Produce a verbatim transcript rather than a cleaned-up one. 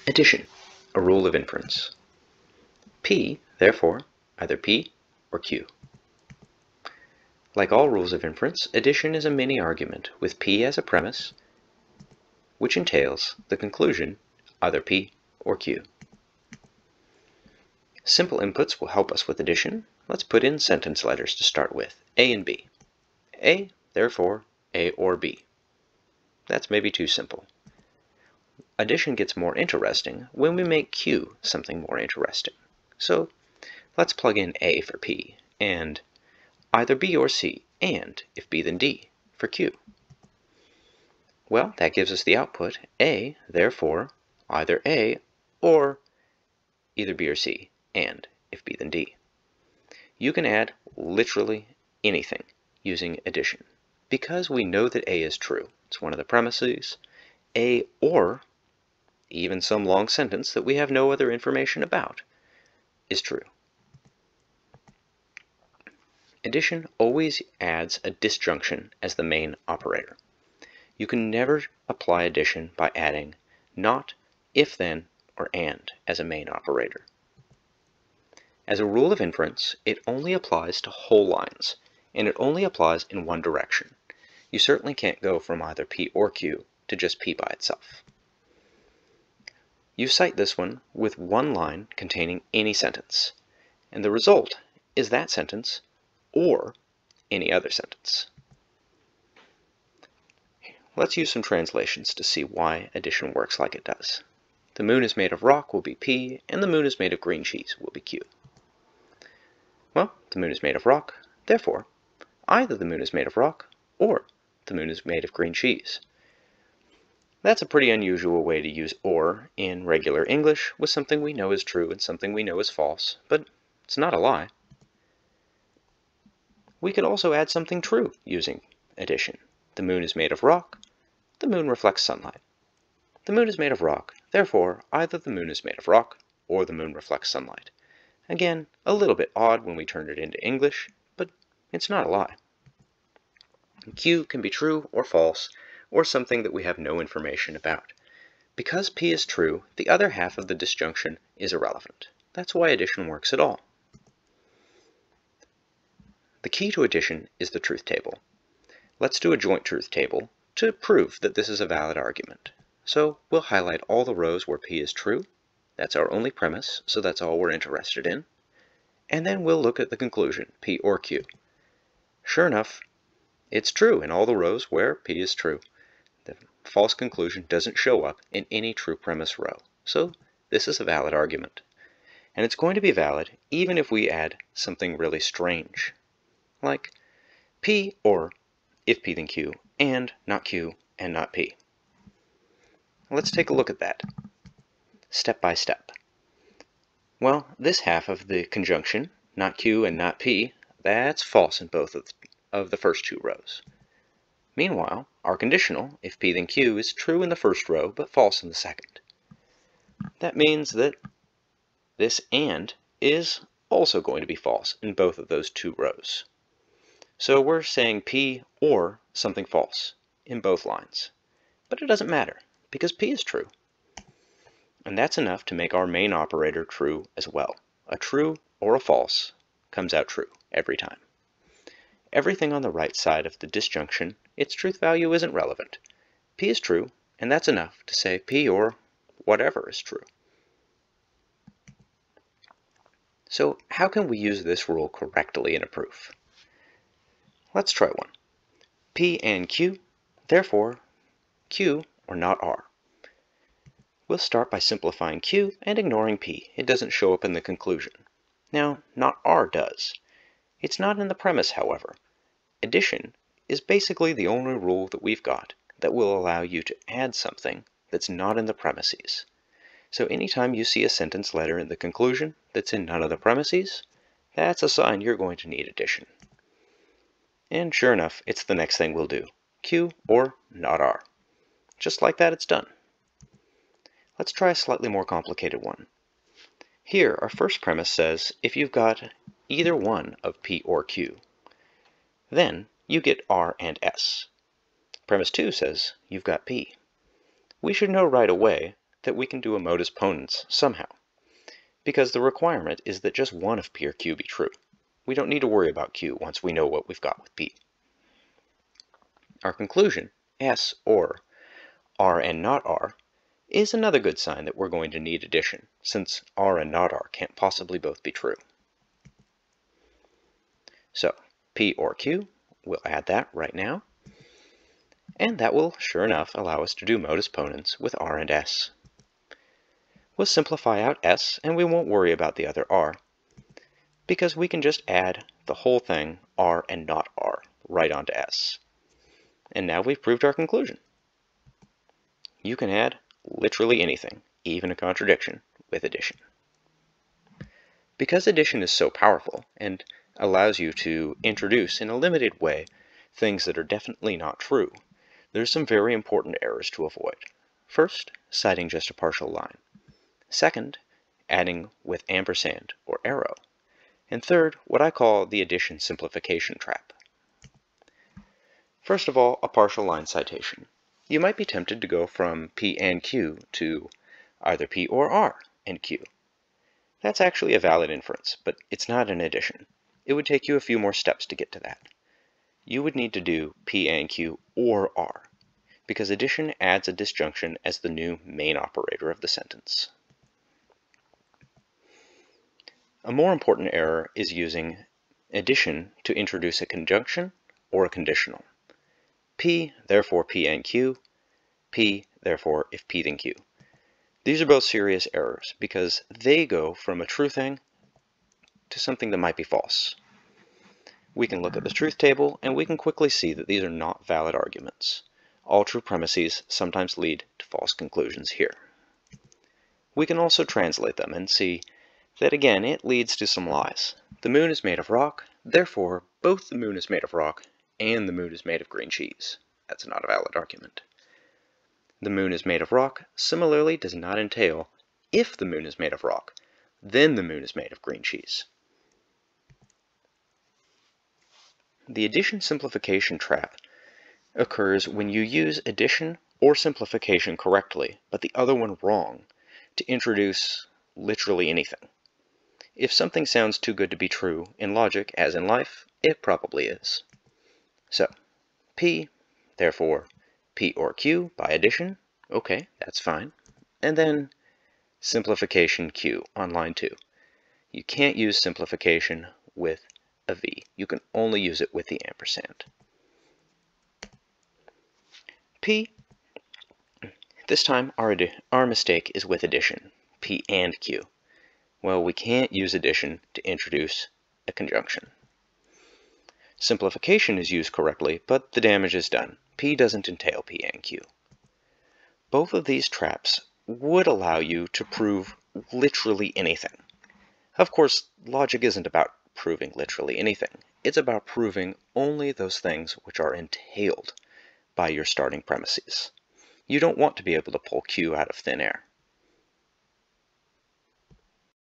Addition, a rule of inference. P, therefore, either P or Q. Like all rules of inference, addition is a mini-argument with P as a premise, which entails the conclusion either P or Q. Simple inputs will help us with addition. Let's put in sentence letters to start with, A and B. A, therefore, A or B. That's maybe too simple. Addition gets more interesting when we make Q something more interesting. So let's plug in A for P and either B or C, and if B then D for Q. Well, that gives us the output A, therefore, either A or either B or C, and if B then D. You can add literally anything using addition. Because we know that A is true, it's one of the premises, A or even some long sentence that we have no other information about is true. Addition always adds a disjunction as the main operator. You can never apply addition by adding not, if then, or and as a main operator. As a rule of inference, it only applies to whole lines, and it only applies in one direction. You certainly can't go from either P or Q to just P by itself. You cite this one with one line containing any sentence, and the result is that sentence or any other sentence. Let's use some translations to see why addition works like it does. The moon is made of rock will be P, and the moon is made of green cheese will be Q. Well, the moon is made of rock, therefore, either the moon is made of rock or the moon is made of green cheese. That's a pretty unusual way to use or in regular English with something we know is true and something we know is false, but it's not a lie. We could also add something true using addition. The moon is made of rock, the moon reflects sunlight. The moon is made of rock, therefore either the moon is made of rock or the moon reflects sunlight. Again, a little bit odd when we turn it into English, but it's not a lie. Q can be true or false, or something that we have no information about. Because P is true, the other half of the disjunction is irrelevant. That's why addition works at all. The key to addition is the truth table. Let's do a joint truth table to prove that this is a valid argument. So we'll highlight all the rows where P is true. That's our only premise, so that's all we're interested in. And then we'll look at the conclusion, P or Q. Sure enough, it's true in all the rows where P is true. The false conclusion doesn't show up in any true premise row. So this is a valid argument. And it's going to be valid even if we add something really strange, like P or if P then Q, and not Q and not P. Let's take a look at that, step by step. Well, this half of the conjunction, not Q and not P, that's false in both of, of the first two rows. Meanwhile, our conditional, if P then Q, is true in the first row, but false in the second. That means that this and is also going to be false in both of those two rows. So we're saying P or something false in both lines. But it doesn't matter, because P is true. And that's enough to make our main operator true as well. A true or a false comes out true every time. Everything on the right side of the disjunction, its truth value isn't relevant. P is true, and that's enough to say P or whatever is true. So how can we use this rule correctly in a proof? Let's try one. P and Q, therefore Q or not R. We'll start by simplifying Q and ignoring P. It doesn't show up in the conclusion. Now, not R does. It's not in the premise, however. Addition is basically the only rule that we've got that will allow you to add something that's not in the premises. So anytime you see a sentence letter in the conclusion that's in none of the premises, that's a sign you're going to need addition. And sure enough, it's the next thing we'll do. Q or not R. Just like that, it's done. Let's try a slightly more complicated one. Here, our first premise says if you've got either one of P or Q, then you get R and S. Premise two says you've got P. We should know right away that we can do a modus ponens somehow, because the requirement is that just one of P or Q be true. We don't need to worry about Q once we know what we've got with P. Our conclusion, S or R and not R, is another good sign that we're going to need addition, since R and not R can't possibly both be true. So, P or Q, we'll add that right now, and that will, sure enough, allow us to do modus ponens with R and S. We'll simplify out S, and we won't worry about the other R, because we can just add the whole thing, R and not R, right onto S. And now we've proved our conclusion. You can add literally anything, even a contradiction, with addition. Because addition is so powerful and allows you to introduce in a limited way things that are definitely not true, there's some very important errors to avoid. First, citing just a partial line. Second, adding with ampersand or arrow. And third, what I call the addition simplification trap. First of all, a partial line citation. You might be tempted to go from P and Q to either P or R and Q. That's actually a valid inference, but it's not an addition. It would take you a few more steps to get to that. You would need to do P and Q or R, because addition adds a disjunction as the new main operator of the sentence. A more important error is using addition to introduce a conjunction or a conditional. P, therefore P and Q, P, therefore if P then Q. These are both serious errors because they go from a true thing to something that might be false. We can look at the truth table and we can quickly see that these are not valid arguments. All true premises sometimes lead to false conclusions here. We can also translate them and see that again it leads to some lies. The moon is made of rock, therefore both the moon is made of rock and the moon is made of green cheese. That's not a valid argument. The moon is made of rock similarly does not entail if the moon is made of rock, then the moon is made of green cheese. The addition simplification trap occurs when you use addition or simplification correctly, but the other one wrong, to introduce literally anything. If something sounds too good to be true in logic, as in life, it probably is. So, P, therefore, P or Q by addition, okay, that's fine. And then simplification Q on line two. You can't use simplification with a V. You can only use it with the ampersand. P, this time our, our mistake is with addition, P and Q. Well, we can't use addition to introduce a conjunction. Simplification is used correctly, but the damage is done. P doesn't entail P and Q. Both of these traps would allow you to prove literally anything. Of course, logic isn't about proving literally anything. It's about proving only those things which are entailed by your starting premises. You don't want to be able to pull Q out of thin air.